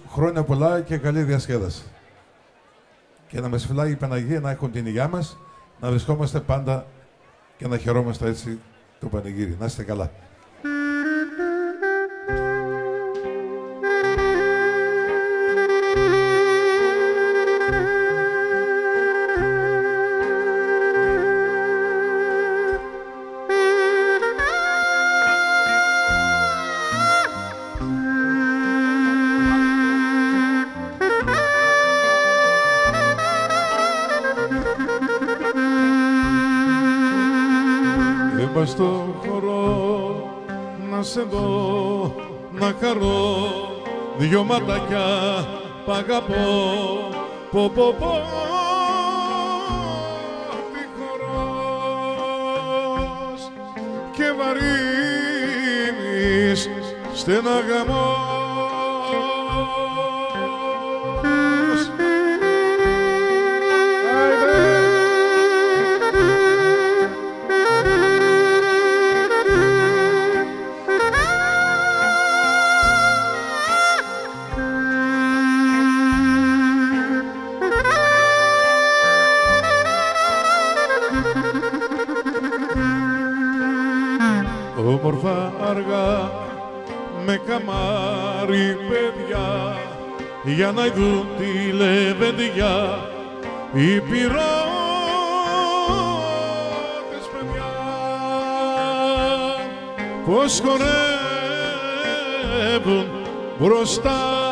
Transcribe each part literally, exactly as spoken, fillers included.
χρόνια πολλά και καλή διασκέδαση. Και να μας φυλάει η Παναγία να έχουν την υγειά μας, να βρισκόμαστε πάντα και να χαιρόμαστε έτσι το πανηγύρι. Να είστε καλά. Είπα στο χώρο να σε δω, να χαρώ, δυο ματάκια π' αγαπώ, πω πω πω τυχερός και βαρύνεις στενά γαμός. Όμορφα αργά με καμάρι παιδιά για να δουν τη λεβεντιά οι πυρώτες παιδιά πως χορεύουν μπροστά.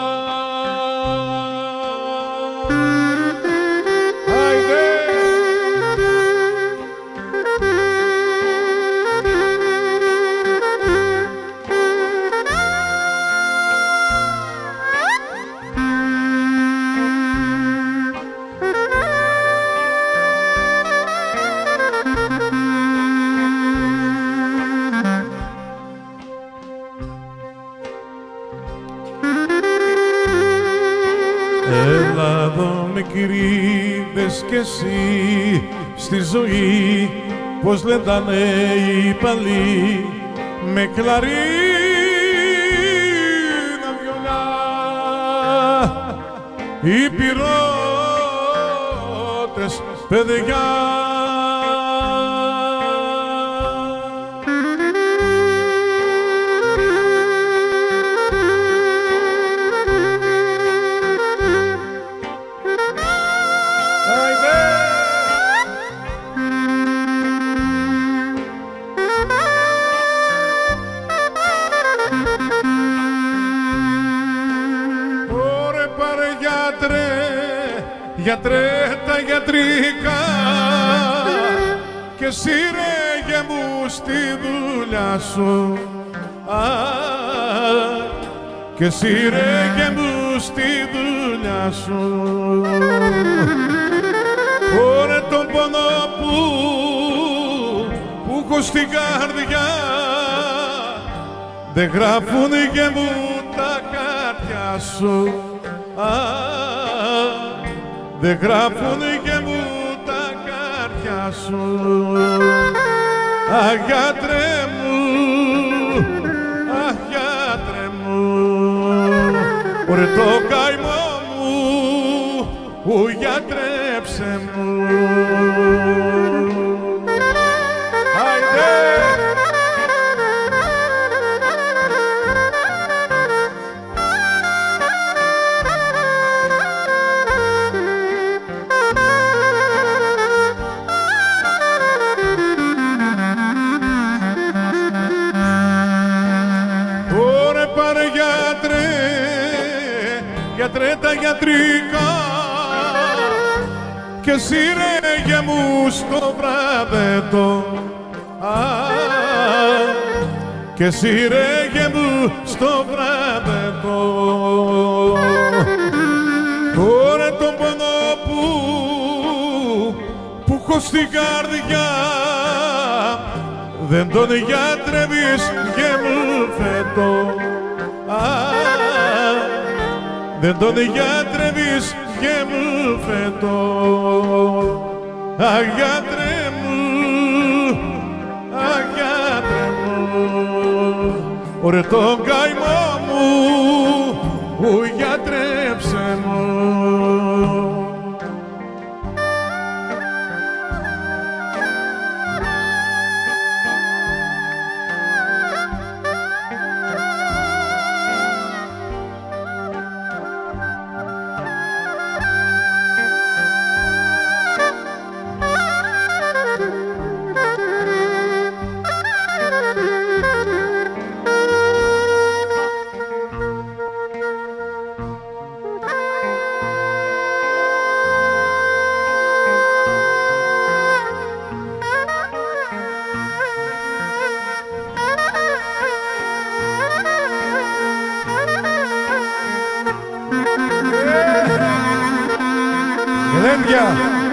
Έλα εδώ μικρίδες κι εσύ στη ζωή πως λεντάνε οι παλιοί με κλαρίνα βιολιά οι πυρώτες παιδιά. Γιατρέ τα γιατρικά και εσύ ρε γε μου στη δουλειά σου, α, και εσύ ρε γε μου στη δουλειά σου. Ωρε τον πόνο που, που έχω στην καρδιά δεν γράφουν γε μου τα χαρτιά σου, α, δεν γράφουν και μου τα χαρτιά σου. Αχ, γιατρέ μου, αχ, γιατρέ μου, ωρε το καημό μου, ου γιατρέψε μου. Γιατρέ τα γιατρικά και εσύ ρε γε μου στο βράδετο, α, και εσύ ρε γε μου στο βράδετο. Τώρα τον πόνο που, που έχω στην καρδιά δεν τον γιατρεύεις γε μου φέτο, α, δεν τον γιατρεύεις και μου φέτο. Αχ, γιατρέ μου, αχ, γιατρέ μου, ωρε τον καημό μου, ου γιατρέ επιτρέψε μου. Γλέντια!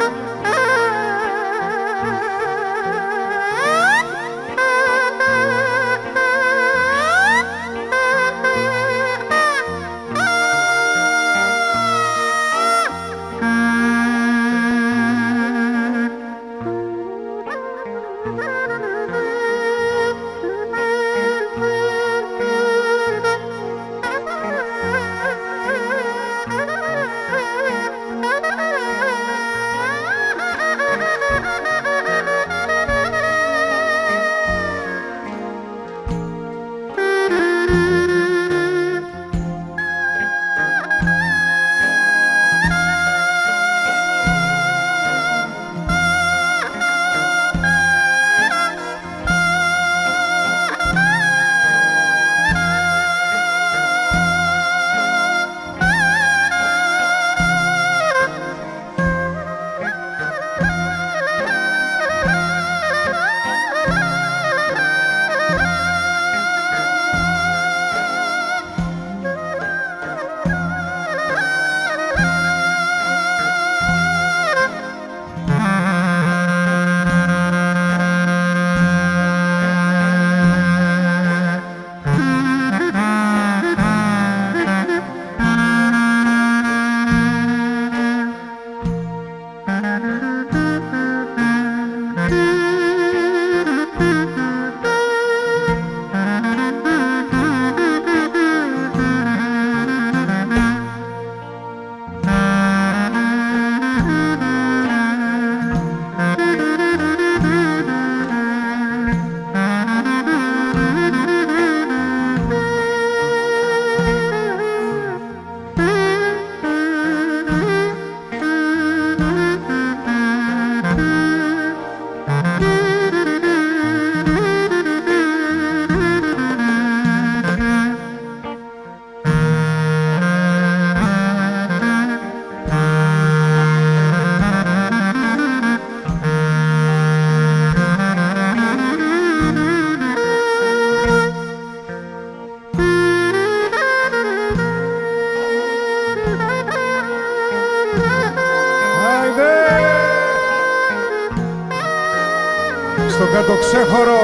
στον κατοξέχωρο.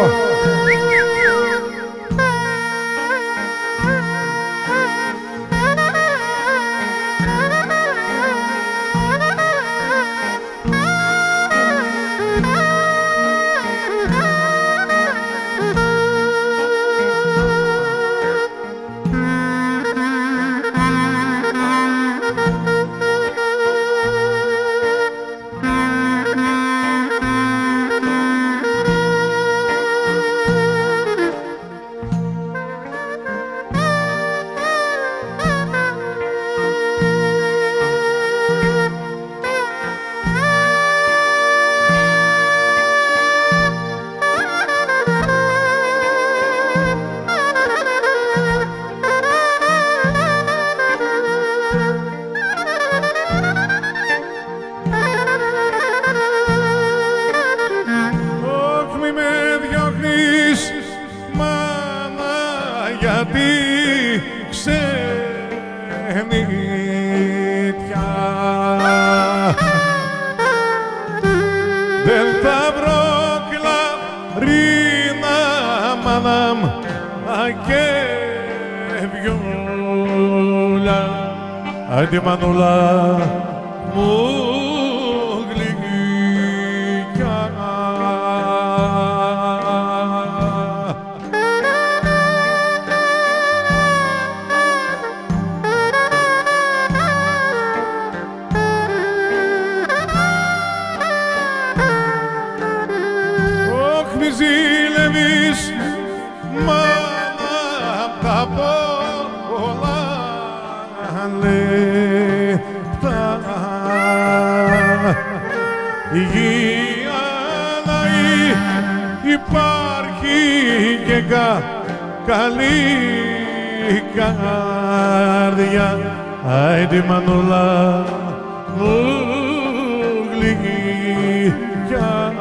Γιατί ξενιτιά δεν θα βρω κλαρίνα μάναμ και βιούλα άντι μανούλα μου γλυκιά. λεπτά για να υπάρχει και κα, καλή καρδιά. Άιντε μανούλα μου γλυκιά.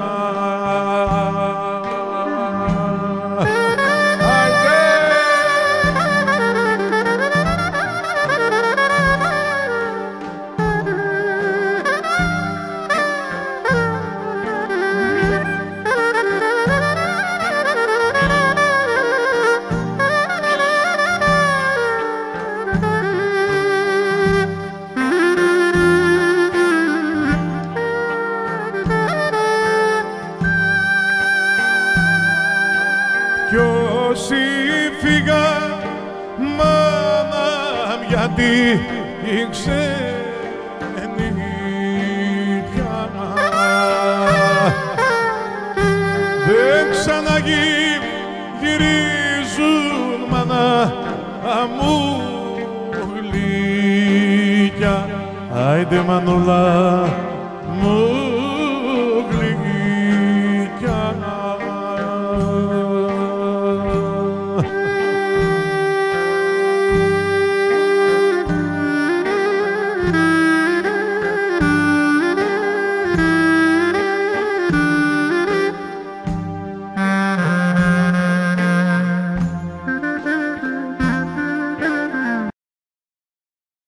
Κι όσοι φύγα, μάνα, γιατί η ξενιτιά δεν ξαναγυρίζουν, μάνα μου γλυκιά. Άιντε μανούλα μου